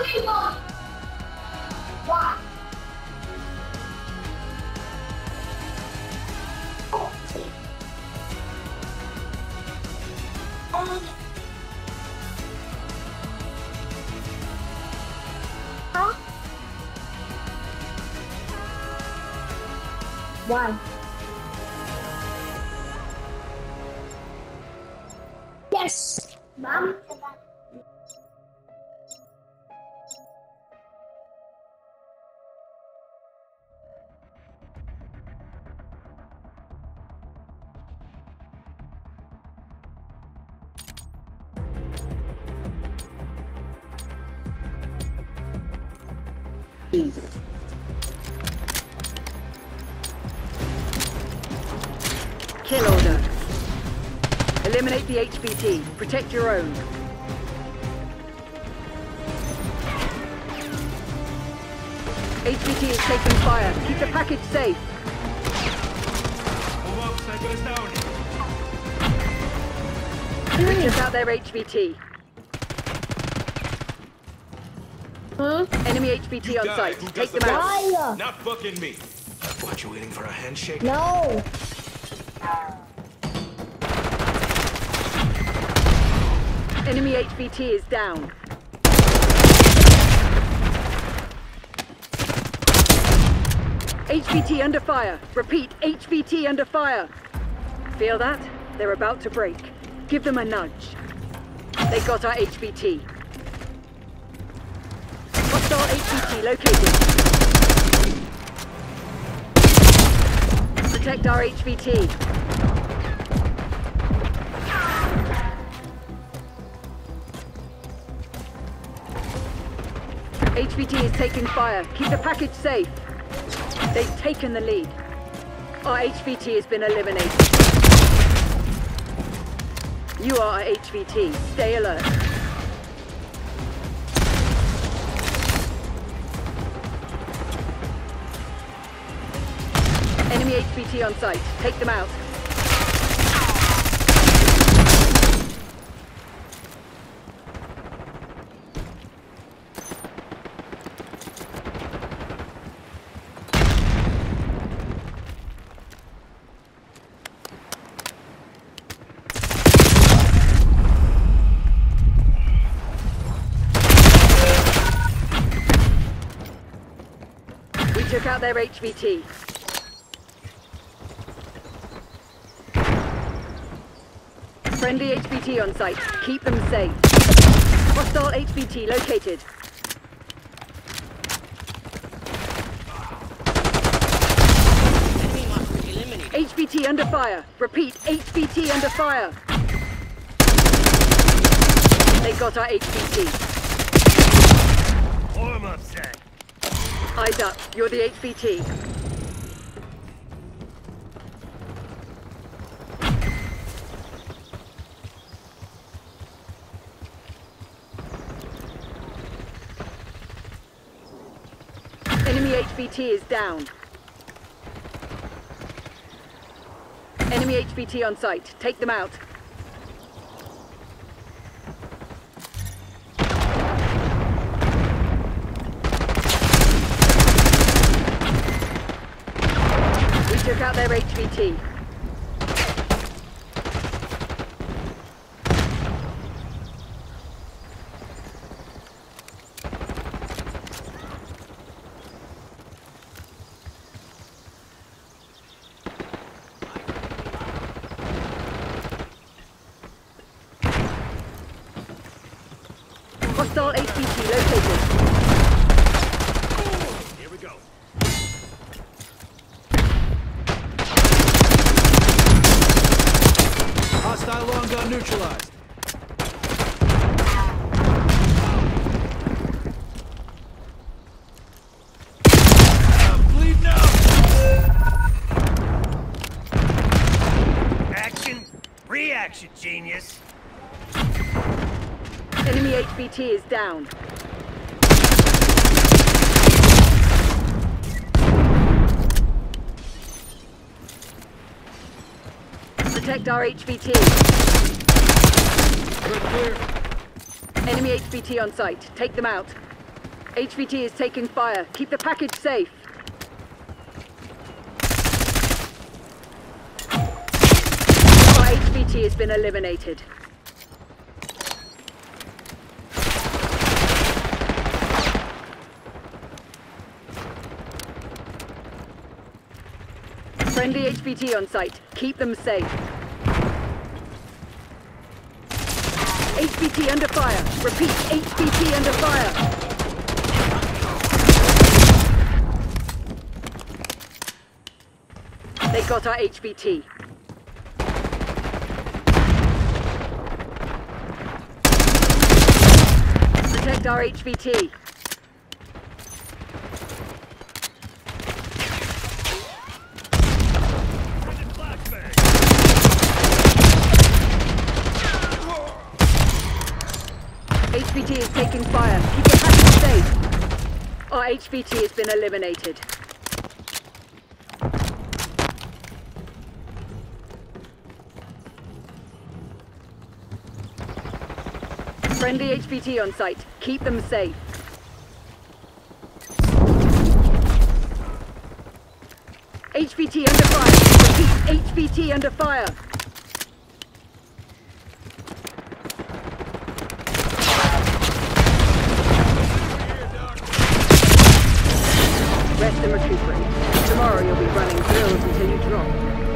Why? Yes! Mom? Kill order. Eliminate the HVT. Protect your own. HVT is taking fire. Keep the package safe. Took out their HVT. Enemy HVT on site. Take them out. Not fucking me. What, you waiting for a handshake? No! Enemy HVT is down. HVT under fire. Repeat, HVT under fire. Feel that? They're about to break. Give them a nudge. They got our HVT. Hostile HVT located. Protect our HVT. HVT is taking fire. Keep the package safe. They've taken the lead. Our HVT has been eliminated. You are our HVT. Stay alert. Enemy HVT on site. Take them out. We took out their HVT. Friendly HVT on site. Keep them safe. Hostile HVT located. Enemy must be eliminated. HVT under fire. Repeat, HVT under fire. They got our HVT. Arm upset. Eyes up. You're the HVT. Enemy HVT is down. Enemy HVT on site. Take them out. We took out their HVT. Hostile HVT located. Here we go. Hostile long gun neutralized. Bleed now. Action. Reaction, genius. Enemy HVT is down. Protect our HVT. We're clear. Enemy HVT on site. Take them out. HVT is taking fire. Keep the package safe. Our HVT has been eliminated. Friendly HVT on site. Keep them safe. HVT under fire. Repeat, HVT under fire. They got our HVT. Protect our HVT. HVT is taking fire. Keep the package safe. Our HVT has been eliminated. Friendly HVT on site. Keep them safe. HVT under fire. Repeat, HVT under fire. Rest and recuperate. Tomorrow you'll be running drills until you drop.